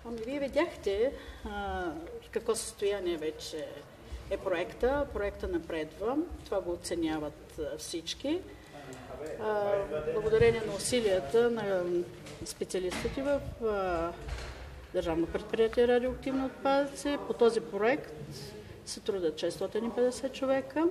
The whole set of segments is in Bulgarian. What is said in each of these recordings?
Вие видяхте в какво състояние вече е проекта. Проекта напредва. Това го оценяват всички. Благодарение на усилията на специалистите в Държавно предприятие радиоактивни отпадъци, по този проект се трудят 650 човека.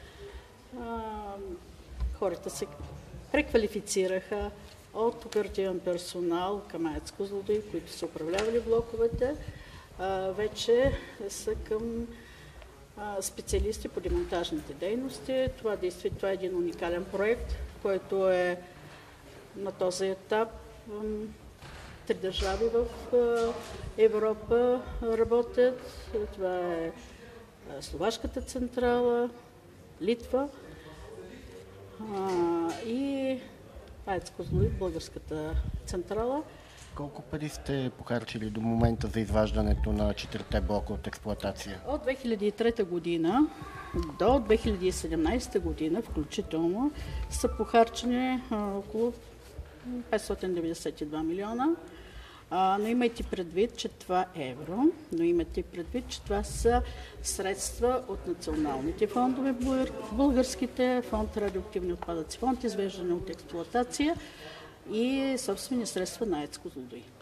Хората се преквалифицираха от оперативен персонал към АЕЦ Козлодуй, които са управлявали блоковете, вече са към специалисти по демонтажните дейности. Това е един уникален проект, който е на този етап. 3 държави в Европа работят. Това е Словашката централа, Литва и АЕЦ Козлодуй, българската централа. Колко пари сте похарчили до момента за изваждането на 4 блока от експлоатация? От 2003 година до 2017 година включително са похарчени около 592 милиона. Но имайте предвид, че това е евро, но имайте предвид, че това са средства от националните фондове, българските фонд радиоактивни отпадъци, фонд извеждане от експлоатация и собствени средства на АЕЦ Козлодуй.